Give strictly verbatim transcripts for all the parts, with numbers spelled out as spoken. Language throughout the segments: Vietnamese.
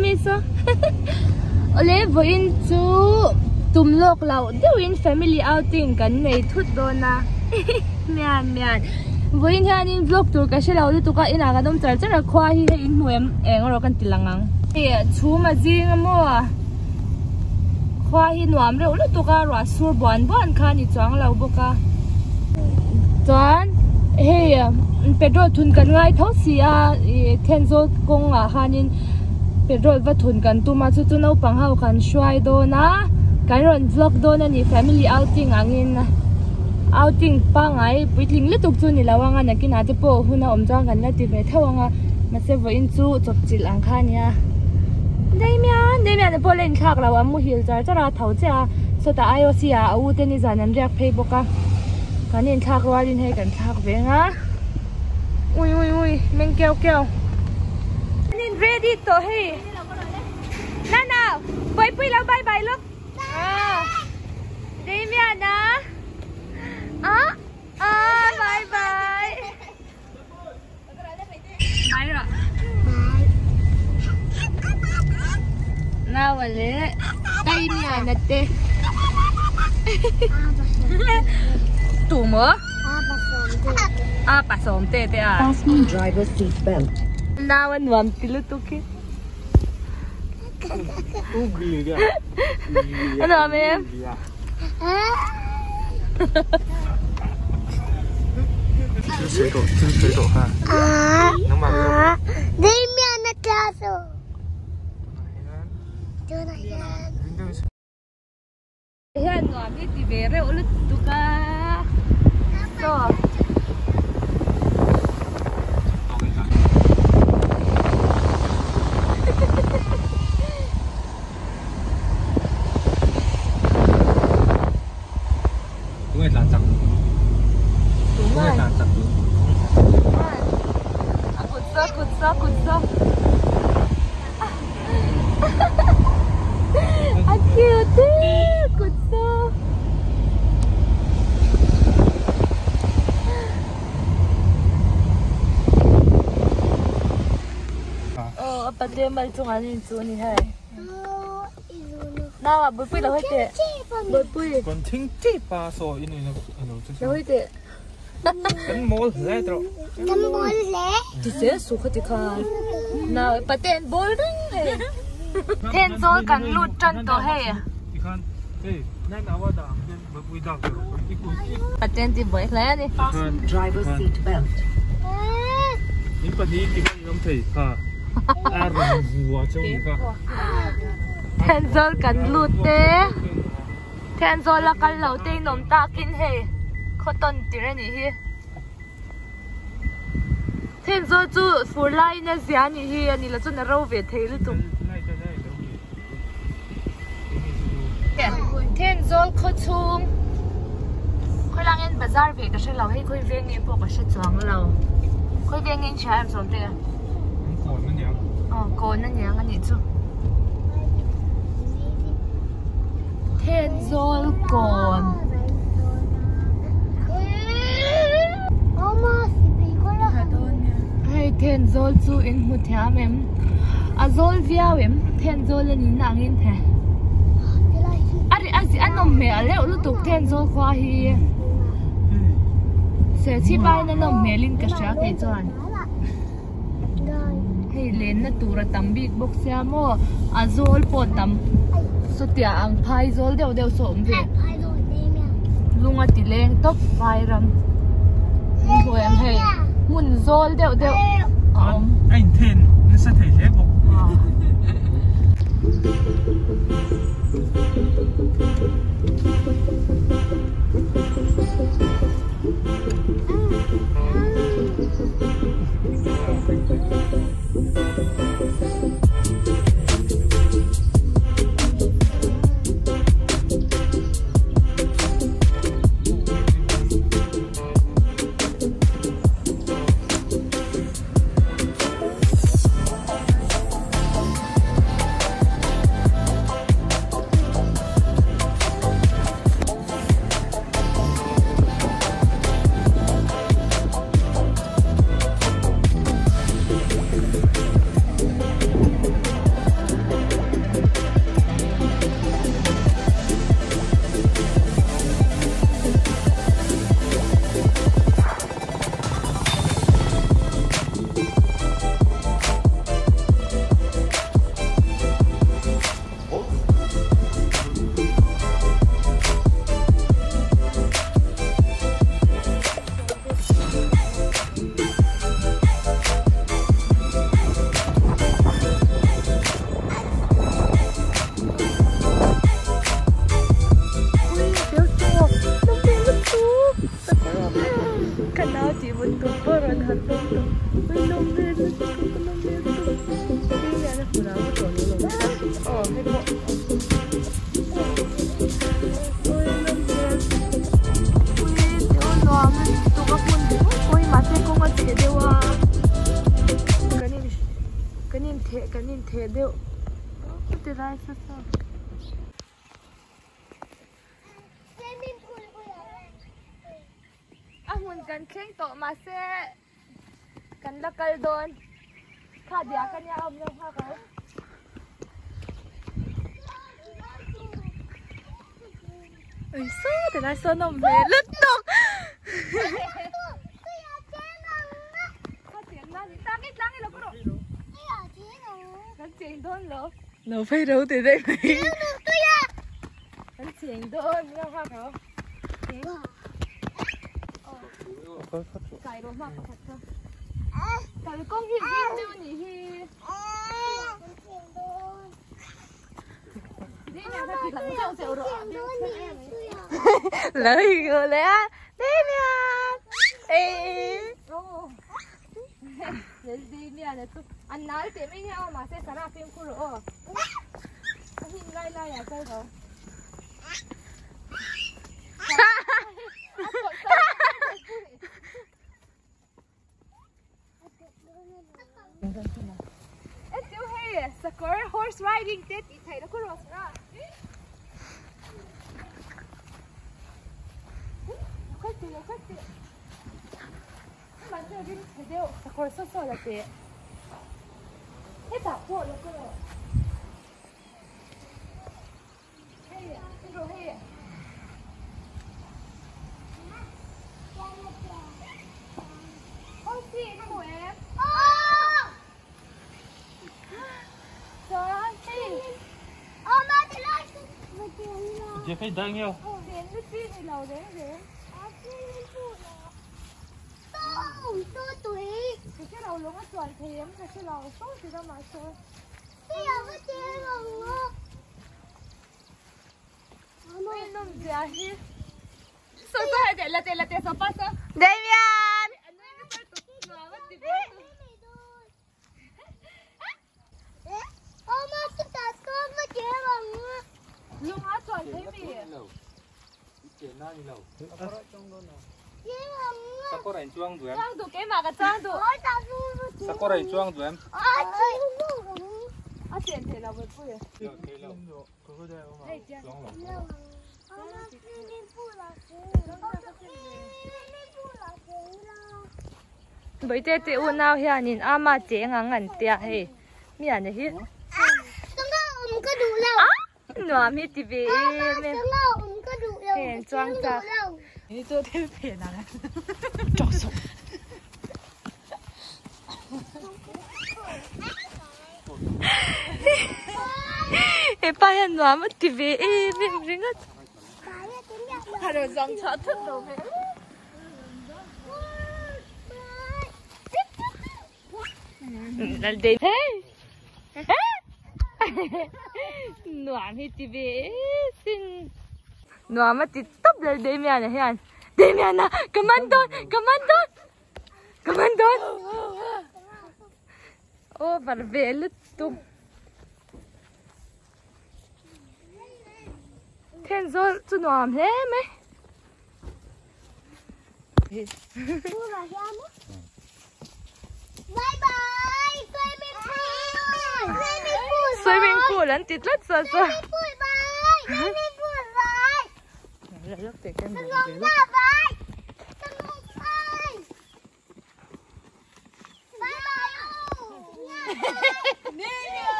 mi so ole voin chu tumlok lau deuin family outing kan nei thut dona mian mian voin hanin vlog tour ka shela ulu tuka ina ga dom char char khwa hi he in nuem eng ro kan tilangang e chuma jing mo khwa hi nuam re ulu tuka ro sur bon bon kha ni chang lau boka chuan hey petrol thun kan ngai tho sia thenzo kong a hanin petrol va thun kan tu ma chu chu no pang hau kan shwai do na kan ron vlog do na ni family outing angin outing pa ngai puitling le tuk chu ni lawanga na kin ate po huna om jang kan la ti ve thawanga ma se vo in chu chop chil ang kha nia dai mya dai mya ne polen khak lawa mu hil char chara thau cha so ta ayo sia au te ni zanan riak phei boka kanin thak walin he kan thak ve nga ui ui ui men keo keo kanin ready to he na na bye bye lao bye bye look ah dai mya na ah ah bye bye bye ra na wale dai mya na te tu mo ah pa som te te ah Fasten driver seat belt. na wan wam tilu tuki ugly dia ano ame 吃水果吃水果哈啊能买个啊！对面的家属，就那样。 Yan no ami ti vere ulit tuka so đúng rồi là chặt đúng rồi là chặt cút so cút so cút so à cute cút so oh apa dia mal chung ani chu ni hai nào à bụi bụi là hơi tệ bụi bụi còn thinh tí ba số in này nó là hơi tệ cái mol lẽ rồi Kan boleh. thì sẽ số khát thì khát nào bắt tên bôi đấy tên rồi cần lụt chân to hay à đi khăn ê nãy nào vào đằng bên bụi bụi đằng rồi đi cùng bắt tên thì bôi lẽ đi Fasten driver seat belt. những cái gì thì không thấy cả à rồi vừa trong cái tên rồi cần lụt thế tên rồi là cần lâu tên nôm ta kinh hay khó tuần tí ra nhỉ tên rồi chú phù lai nè giá nhỉ hi anh là chú nè râu về thế luôn tung tên rồi khó chung khôi lang en bazar về cái lâu hay khôi về nghe bộ cái sẽ choáng lâu khôi về nghe chả em sống thế à còn nó nhàng ờ còn nó nhàng anh nhỉ chú tên rồi còn Mama, si Pico lah. hay tên rồi chú in một thẻ em à rồi viao em tên rồi là nhìn nàng in thế à đi à gì anh nằm mẹ lẽ lúc tục tên rồi qua hi sẽ chỉ bài nó nằm mẹ linh cái啥cái cho anh hay lên nó tụ ra tắm big box xe mo à rồi bỏ tắm số tiền ăn phai rồi đều đều sống về luôn ở tỷ lệ top phai ram rồi em hay muốn rồi đều đều um anh tên nó sẽ thấy thế không cái nhìn thế đều từ đây sao sao à muốn cần khen tổ mà sẽ cần là cây đồn khá đĩa cái nhà ông nhau khá cái ơi sao từ đây sao nó về lứt tục nó phải đâu từ đây mày anh chuyện thôi nghe hoa không cái đó mà thật không cái con gì gì đâu nhỉ đi nhà ta chỉ cần trong sẹo rồi lời người lẽ đi nha ê đi đi này tôi anh nói thì mấy nhau mà sẽ ra phim khu rồi anh nhìn lai lai à cây rồi It's still here. Sakura horse riding. Tết ý thấy nó có rồi sao? Khách tiền, khách tiền. Bạn chơi đi thấy đều. Sakura sốt sốt là tệ. Hết cả bộ là cơ. Hey, cái đồ hey. Ôi chị, nó của em. Trời ơi, chị. Ô, má thì lại. Chị phải đăng nhau. Đến với chị thì lầu đấy thế. Tôi, tôi tuổi. Cái đầu lúng nó chuẩn thì em cái đầu tốt thì đâu mà chơi. Bây giờ có chơi không ngô. Ôi, nó dễ hi. Sao sao để là để là để sao bắt sao? Damian! Ô, má tôi ta tôi có chơi không ngô. Lúng nó chuẩn thế gì? Chị nói gì đâu? Chơi không ngô. Sao có rảnh chuông rồi em? Trang tụ cái mà cái trang tụ. Ôi, ta vui chơi. Sao có rảnh chuông rồi em? À, chơi không ngô. À, tiền thế là với vui à? Thế lâu. Có cái đây không? Đây chưa? Bởi thế thì u nào hiện nhìn ama chế ngang ngẩn tia hay miền này hi. Tunggu, um có đủ lâu. Nó mi ti về Tunggu, um có đủ lâu. Hèn choang ra. Ini tuh dia pena kan. Ê ba hiện nó mất ti về mình ring á. Hà rồi dòng chó thức đâu vậy? Là đây thế. Nó mi ti về xin. Nó mà ti tấp lên đây mẹ này hiện. Đây mẹ na, come on don, come on don. Come on don. Ô, vào về lứt tung. Thiên rồi, chú nòm thế mấy. Bye bye, swimming pool. Swimming pool. Swimming pool anh tít lất sơ sơ. Swimming pool bye. Swimming pool bye. Là lúc thì cái mình Sông ba bye. Sông bye. Bye bye. Đi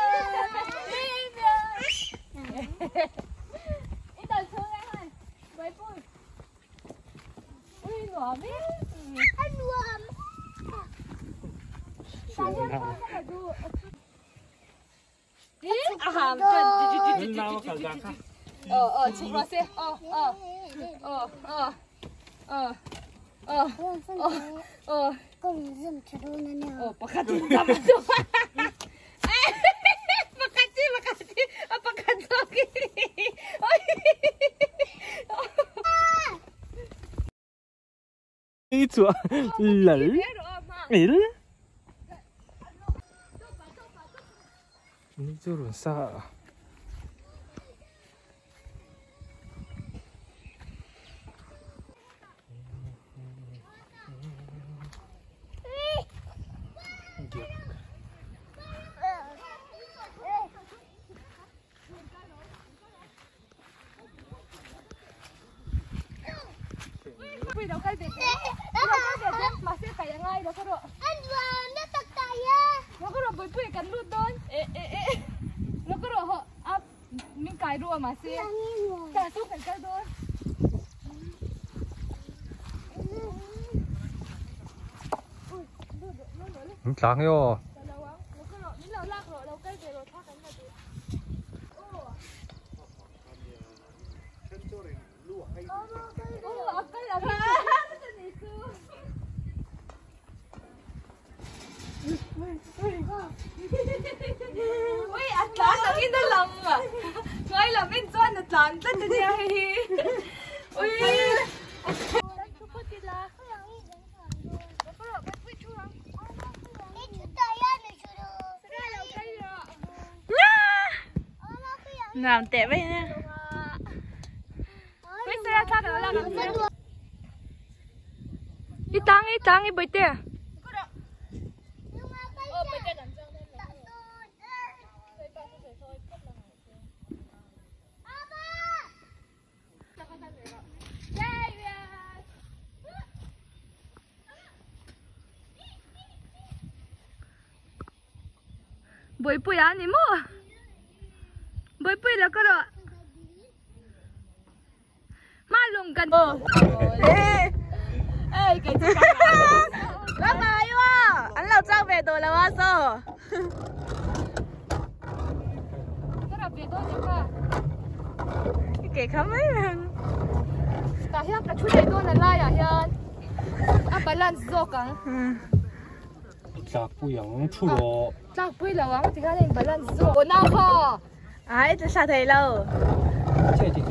nhờ. Ít tờ thương em ơi. Với vui. Ui nửa biết. Anh nuông. Đi à hàm cần. Bên nào cả ra khác. Ờ ờ chụp vào xe. Ờ ờ. Ờ ờ. Ờ. Ờ. Ờ. Con dừng cho đôi nó nè. Ờ bác đi làm đâu. Bác đi bác đi. Bác đi. Đi chúa lẩu. Ý. Đi chỗ rồi sao? pui đâu cái việc đâu cái việc mà sẽ phải ngay đâu có độ anh vào nó tắt tay á nó có độ bơi pui cắn luôn đón ê ê ê nó có độ họ áp mình cài đua mà sẽ cả suốt cảnh cái đôi sáng yo ui ăn lán là in đó lòng à ngay là mình cho ăn lán tất nhiên đi ui làm tệ vậy nha. Wait, sir, chắc là làm gì? Đi tăng đi tăng đi bơi tè. Bơi bơi anh đi mua. Bơi bơi là có rồi. Má lùng gần. Ê, ê, cái gì lắm mà yêu à? Anh lão trang về rồi là bao giờ? Cái là về tôi chứ mà. Cái khám ấy mà. Ta hiện cái chút này tôi là lai à hiện. À balance zo căng. Chạc bùi yang chu lo. Chạc bùi là wang thì cái này balance zo. Ồ nào ho. Ai, tôi sao thấy lâu? Chơi đi.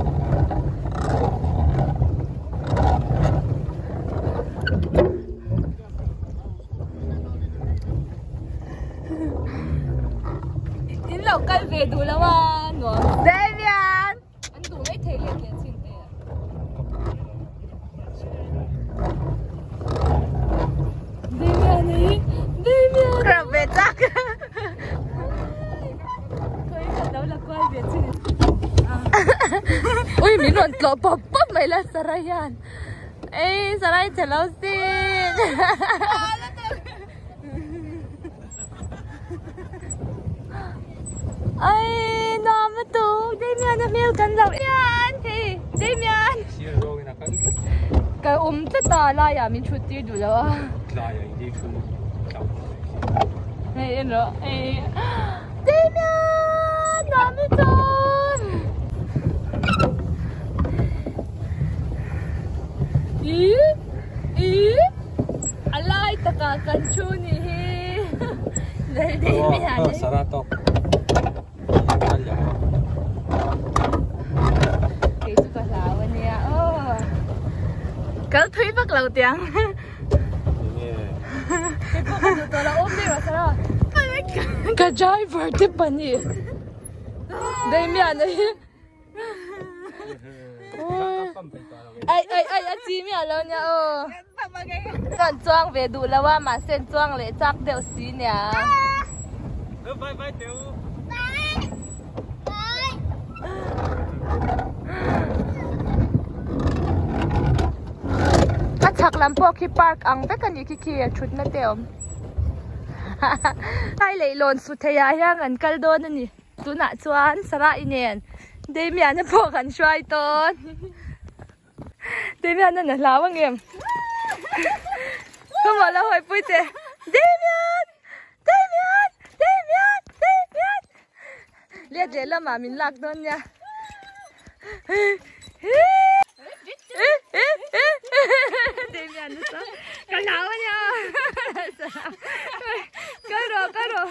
In lâu cái về đủ là mà nó. Damian. Anh đủ lấy thể liền liền xin tè. Damian này, Damian. Rồi về chắc. Đâu là quay Việt chứ. Ui, mình còn lọ bọc bắp mày là Sarayan. Ê, Saray chờ lâu xin. Ây, nó mà tụ. Damian nó miêu cần dọc. Damian, hey, Damian. Cái ôm tất cả lại à, mình chút đi đủ rồi. Lại à, đi chút. Hey, nó, hey. Damian, nó mà tụ. Ý, ý. Alay, taka kanchu ni he. Đây, Damian. Ờ, Sarah to. Cái chú có sao vậy nè. Ơ. Cỡ thúy bắt đầu tiếng. Cái cô có tôi là ôm đi rồi sao rồi? Cái driver tiếp bắn nhỉ? Damian này. Ai ai ai ai chi mi alo nha ô. Còn choang về đủ là mà sen choang lệ chắc đều xí nè. Bye bye tiểu. Các chắc làm po khi park ang bé cái gì khi khi chút na tiêu. Ai lấy lon sụt thấy ai hang ăn caldo nè nhỉ? Tu nã choan sara inen. Damian nó po gần xoay tôn. Damian nó là bao nghiêm. Không mà là hồi vui thế. Damian, Damian, Damian, Damian. Liệt dễ lắm mà mình lạc đơn nha. Damian nó sao? Cái nào nha? Cái rồi, cái rồi.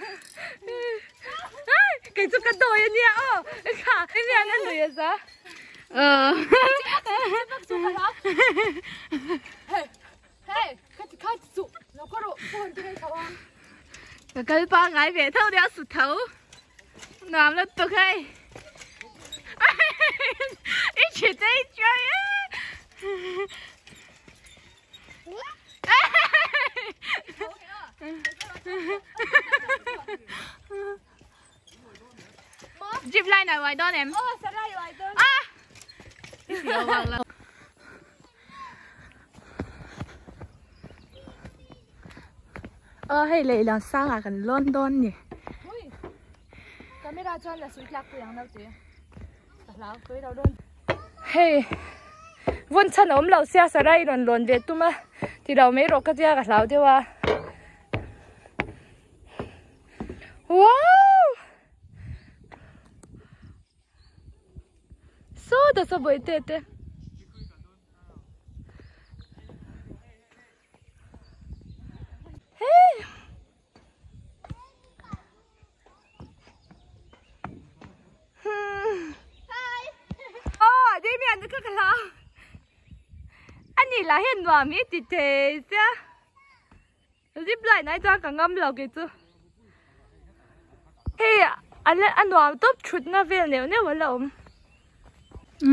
Cái chú cái đôi nha. Ô, cả Damian nó lười sao? Ờ. Hey, hey, cái cái chú nó có độ phun cái sao không? Cái cái ba ngái về thâu đeo sụt thấu. Làm nó tục hay. Ít chuyện đây chơi á. Zip line này ngoài đó em. Ô, sao đây ngoài đó? À. Điều bằng là. ờ hay lấy là sang à gần London nhỉ camera cho là suy lạc của đâu chứ lão tới đâu luôn hey vốn chân ốm lão xe sợi đây lon lon về tụi mà thì đầu mấy rồi cái gì cả lão tiêu à wow so đó sao vậy tê tê hey oh đi miền nước cái lão anh nhìn là hiện vào mấy tí thế chứ zip lại này cho cả ngâm lẩu cái chứ hey anh anh vào top chút na về nếu nếu vào lẩu ừ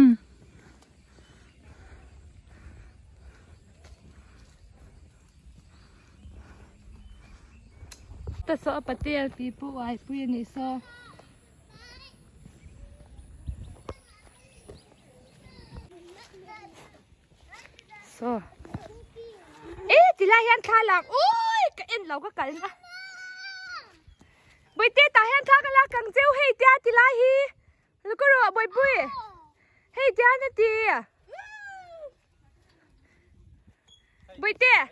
ta sợ bắt tiền people ai bui này so so ê thì lại hiện thà lạc ôi cái em lâu cái cái na bây giờ ta hiện thà cái lạc càng treo hay tia thì lại hi lúc đó rồi bui bui hay tia nữa tia bây giờ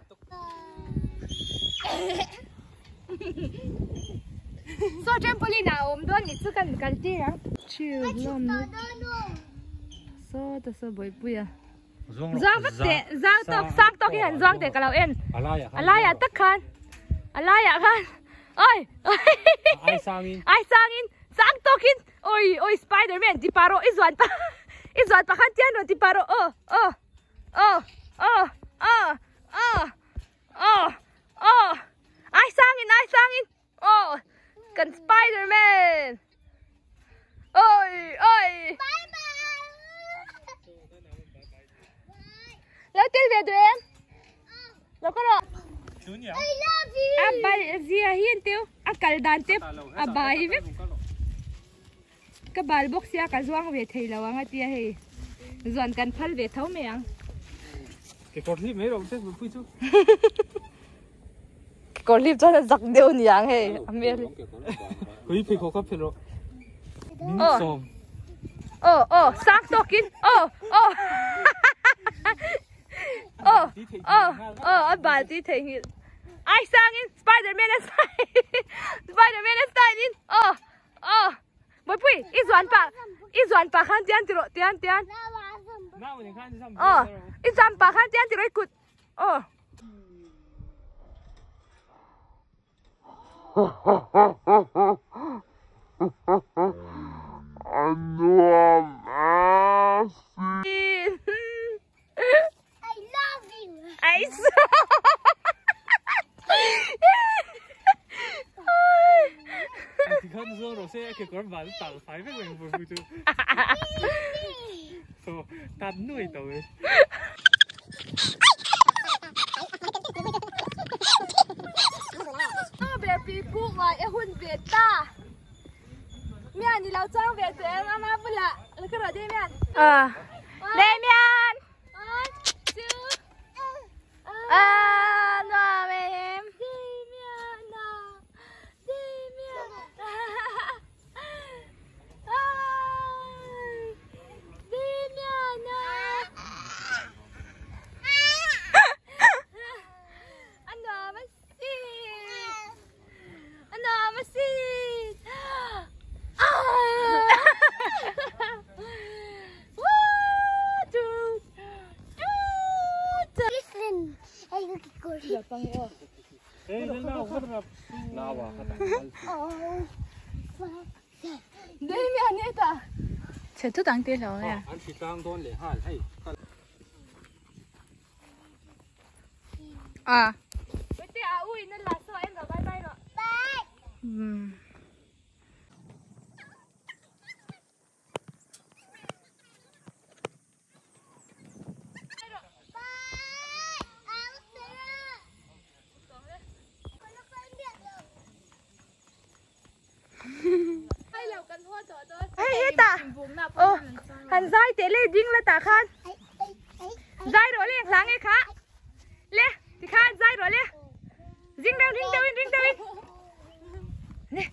so trampoline nào ôm đón ít chút cần cần tia chill lắm so ta so bui bui à Giang vắt tệ, Giang tóc, sang tóc cái hành Giang tệ cả lão em. Alai à tất khan, Alai à khan. Ôi, ai sang in, ai sang in, sang tóc in. Ôi, ôi Spiderman, di paro, izuan pa, izuan pa khan tiyan rồi di paro. Oh, oh, oh, oh, oh, oh, oh, oh. Ai sang in, ai sang in. Oh, cần Spiderman. Ôi, ôi. Lâu tiên về tụi em. Lâu có rồi. I love you. À bà gì à hiền tiêu. À cả đàn tiếp. À bà hi biết. Cái bà bốc xe cả doang về thầy lâu anh tia hay. Doan cần phal về thấu mẹ ăn. Cái con clip mấy rồi chứ vừa phui chứ. Cái con clip cho nó giặc đều nhỉ anh hay. Anh biết đi. Clip thì có cấp rồi. Ờ. Ờ ờ sáng tokin. Ờ ờ. Ờ, ờ, ờ, anh bà tí thấy như ai sang in Spiderman style Spiderman style in ờ, ờ bối bụi, ít doan pa ít doan pa khăn tian tiro, tian tian ờ, ít doan pa khăn tian tiro ikut ờ anh nuông I saw. Thì khăn rồi rồi sẽ cái con bán tàu phải với mình vừa vừa chứ. So tan nuôi tàu ấy. à bé bị phụ mà em hun về ta mẹ đi lao trang về tụi em mà vừa là cái rồi đây mẹ ờ đây mẹ à nó về em Hey, nào có được nào à? đây mẹ nè ta sẽ chút tăng tiền rồi à? Anh chỉ tăng đón để hai hay. À. bây giờ à ui nên là sao em rồi bye bye rồi. Bye. Ừ. Hey, ta. Ờ, hành dai té lên dinh là ta khan. Dai rồi lên, láng ấy khá. Lê, thì khan dai rồi lên. Ring đâu, ring đâu, ring đâu. Nè.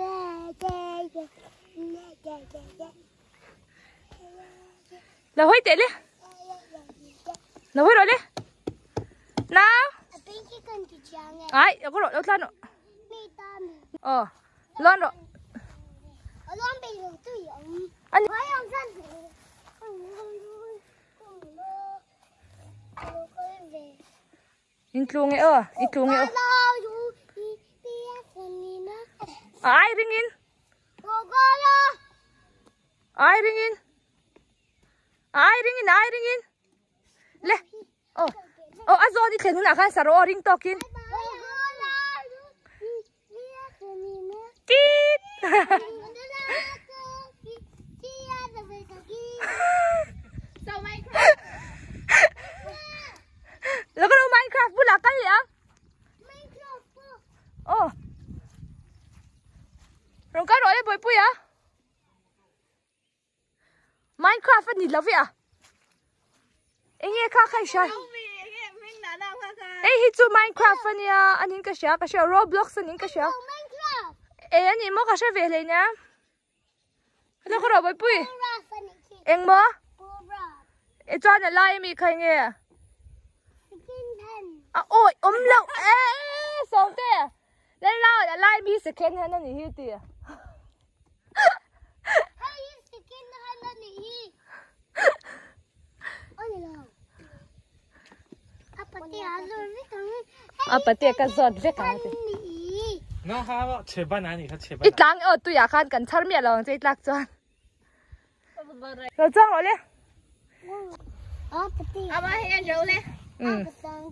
Là hối tệ đi. Là hối rồi đi. Nào. Ai, có rồi, đâu tan rồi. Ờ, lon rồi. Anh in tlung nghe ơ, in tlung nghe ơ. Ai ring in? Ai ring in? Ai ring in? Ai ring in? Le. Oh. Oh, azo di thlen na kan saro ring tokin. Tit. Lo ko Minecraft bula ka ya? Minecraft po. Oh. Rong ka ro le boy pu ya? Minecraft ni love ya? Enge ka khai sha. Eh hi chu Minecraft ni ya, anin ka sha, ka sha Roblox anin ka sha. Eh ani mo ka sha ve le na. Lo ko ro boy pu. Eng mo? E cho na lai mi khai nge. À, ôi, ôm lâu, ê, sống thế à? Lên lâu là lại bị second hand này hiu tìa. Hay second hand này hi. Ôi lâu. Apa tia rồi với thằng. Apa tia cái giọt với cả thế. Nó ha chế ban anh ha chế ban. Ít láng ở tụi à khăn cần char miệt lòng chơi lạc chọn. Rồi chọn rồi lên. Apa tia. Apa hiện rồi lên. Ừ.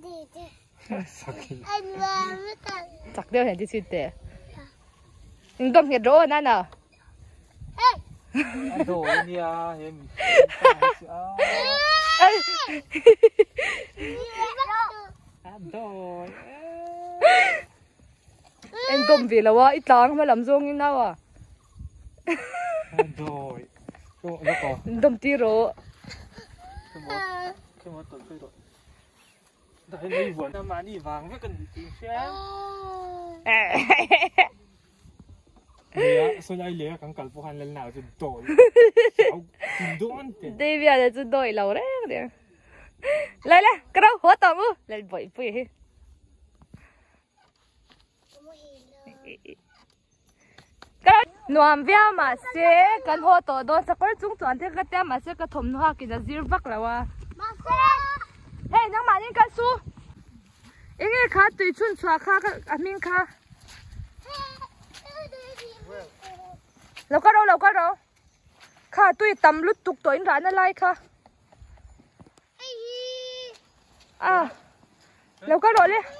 Anh vào với thằng. Chắc đeo hiện đi xịt tệ. Nhưng đông hiện rồi nè nào. Đồ đi à, em. Đồ. Em đông vì là quá ít láng mà làm rong như nào à? Đồ. Đồ nó có. Đông tí rồi. Cái món tụi tôi rồi. Đây này vừa năm mà đi vàng với cần gì xe. Lẽ số này lẽ càng cẩn phụ hành lần nào thì đổi. Kim đốn tiền. Đây bây giờ chúng tôi lâu đấy kìa. Lại lại, cái đâu hốt tao mu, lại bội bội. Cái nuam vía mà xe, cái hốt tao đó sẽ có chúng toàn thế cái tem mà xe cái thùng hoa kia là zir vắc là wa. Hey, nang mà những cái su. Anh ấy khá tùy chun xóa khá à mình khá. Lâu có đâu, lâu có đâu. Khá tùy tầm lúc tục tối ra nó lại khá. À, lâu có đâu lên.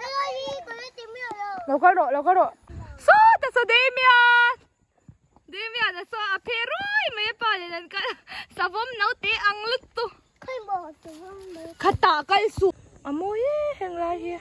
Lâu có đâu, lâu có đâu. So, ta so Damian. Damian là so à phê rồi mấy bà này là cái sa vôm nấu té ăn lứt tu. Khá tả cái su. À môi hèn lại here.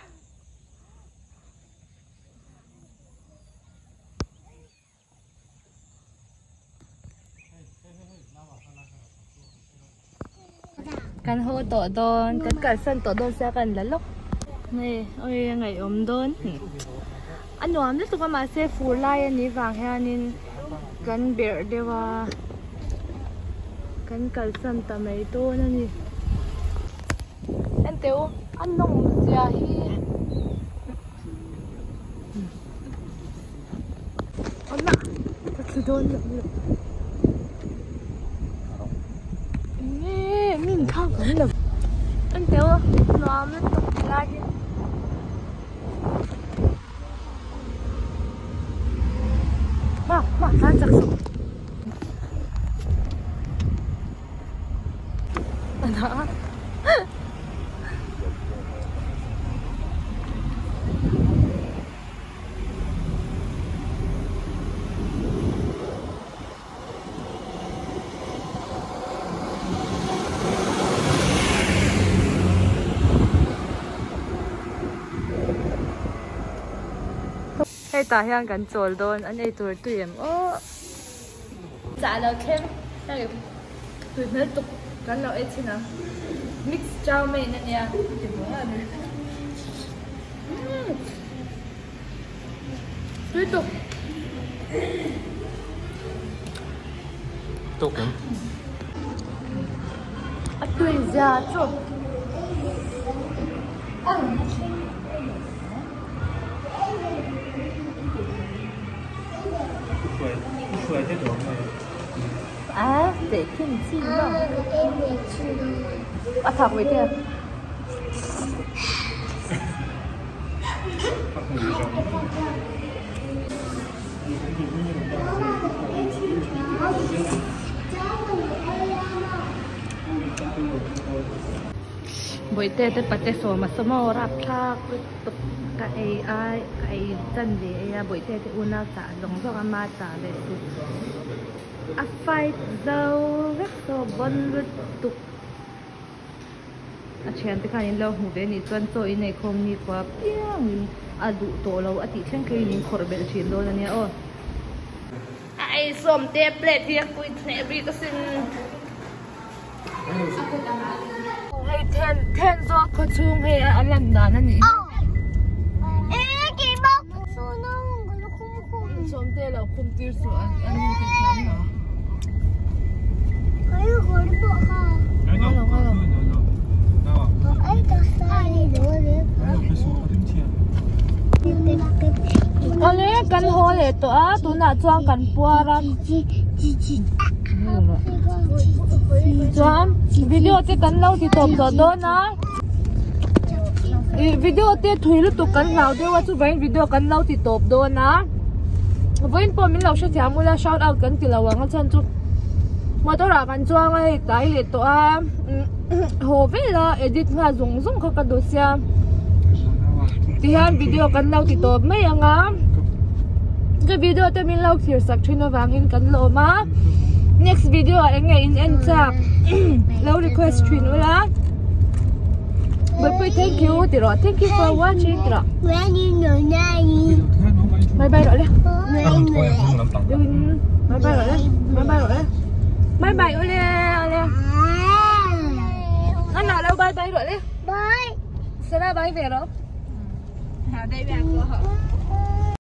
Căn hộ tổ đồn, căn cả sân tổ đồn sẽ gần là lúc này, ôi ngày ốm đồn. Anh nói rất là mà sẽ phủ lại anh ấy vàng hay anh căn bể đều à căn cả sân tầm ấy to nữa nhỉ. Anh tiêu anh nông già hi. Anh nè, thật đồn lắm. Nè, mình không có được. Anh tiêu nó mới tục lại. Mà, mà ra chắc sống. Đó. Hey, ta hiang kan chol don an ei tur tu em o cha lo kem ta ge tu na tu kan lo e china mix chow mein na ya ti bo ha tiếp tục tục lắm. à, tùy ra chút Suy suy thế đó này. à để thêm chi nữa em về chưa à thật vậy kìa buổi tết tết bát tết số mà số mà rap thác tục cái ai cái chân gì à buổi tết thì uốn áo trả giống giống mà trả về tục à phải dâu rất số bận rất tục à chuyện thì cái lâu hụt đấy, tuần rồi này không đi qua piang à đủ tổ lâu à tí chân cái nhìn khổ bể chuyện đó này ô ai xôm tép lệ thì quỳ nè bị cái xin hay then then do có chung hay anh làm đó nè nhỉ 에 기막 소나운 걸로 콩콩 xôm tép là không tiêu sữa anh như cái chén đó 아유 거리보 가 Cái đó Ngon rồi, ngon rồi. Đó. 아이 닭살이 너네 Cái cái số có thêm tiền. anh ấy căn hồ lệ tổ á tụi nào choang căn bùa ra 지지지지 choang video thì căn lâu thì tôm rồi đó na video thì thui lúc tụi căn lâu thìว่าchú vậy video căn lâu thì tôm đó na với bọn mình lâu sẽ theo mua là shout out căn thì là hoàng anh chân chú mà tôi là căn choang ấy tại lệ tổ á hồ về là edit nga dùng dùng các cái đồ xe thì han video căn lâu thì tôm mấy anh á cái video tôi mình lâu thiệt sắc chuyên nó vàng in căn lâu mà next video anh nghe in end chắc lâu request chuyên nữa là bye bye thank you thì rồi thank you for watching thì rồi 왜니 너나니 bye bye rồi đấy Không thôi em không làm tặng. bye bye rồi đấy bye bye rồi đấy bye bye rồi đấy anh nào đâu bye bye rồi đấy bye sẽ ra bye về đâu đây về cửa